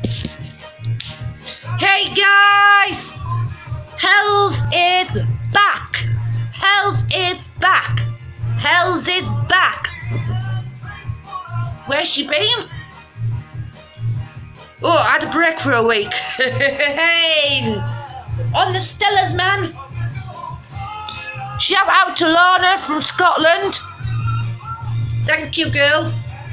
Hey guys! Hells is back! Hells is back! Hells is back! Where's she been? Oh, I had a break for a week. Hey! On the Stellas, man! Shout out to Lorna from Scotland. Thank you, girl.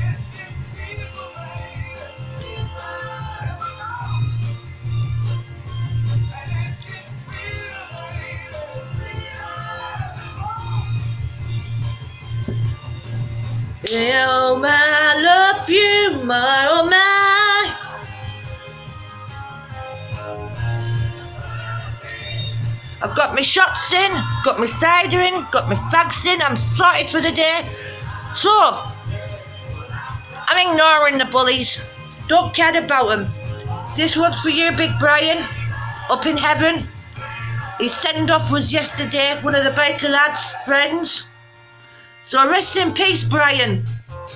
Oh my, I love you, my oh my. I've got my shots in, got my cider in, got my fags in, I'm sorted for the day. So, I'm ignoring the bullies, don't care about them. This one's for you, Big Brian, up in heaven. His send-off was yesterday, one of the biker lads' friends. So rest in peace, Brian.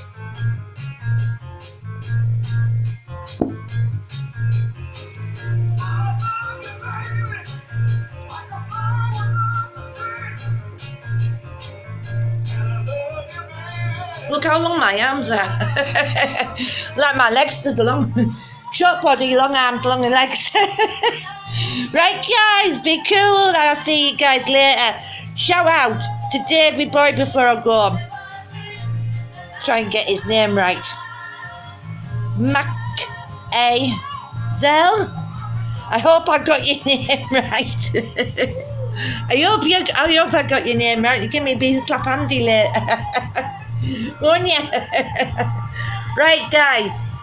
Look how long my arms are. Like my legs are long. Short body, long arms, long legs. Right guys, be cool. I'll see you guys later. Shout out to Davey Boy before I go. Try and get his name right. Mac A Zell. I hope I got your name right. I hope I got your name right. You give me a big slap handy later. Won't you? Right guys.